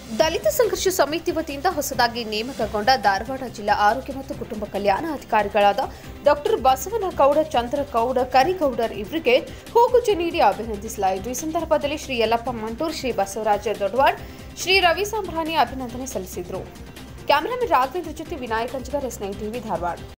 ದಲಿತ ಸಂಘರ್ಷ ಸಮಿತಿ ವತಿಯಿಂದ ಹೊಸದಾಗಿ ನೇಮಕಗೊಂಡ ಧಾರವಾಡ ಜಿಲ್ಲಾ ಆರೋಗ್ಯ ಮತ್ತು ಕುಟುಂಬ ಕಲ್ಯಾಣ ಅಧಿಕಾರಿಗಳಾದ ಡಾಕ್ಟರ್ ಬಸವನಗೌಡ ಚಂದ್ರಗೌಡ ಕರಿಗೌಡರ್ ಇವರಿಗೆ ಹೂಗುಚ್ಚ ನೀಡಿ ಅಭಿನಂದಿಸಲಾಯಿತು। ಈ ಸಂದರ್ಭದಲ್ಲಿ ಶ್ರೀ ಯಲ್ಲಪ್ಪ ಮಂಟೂರ್, ಶ್ರೀ ಬಸವರಾಜ ದೊಡ್ಡವಾಡ್, ಶ್ರೀ ರವಿ ಸಂಭ್ರಾಣಿ ಅಭಿನಂದನೆ ಸಲ್ಲಿಸಿದರು। ಕ್ಯಾಮರಾಮನ್ ರಾಘವೇಂದ್ರ ಜೊತೆ ವಿನಾಯಕ್ ಅಂಜಗಾರ್, ಎಸ್9 ಟಿವಿ ಧಾರವಾಡ।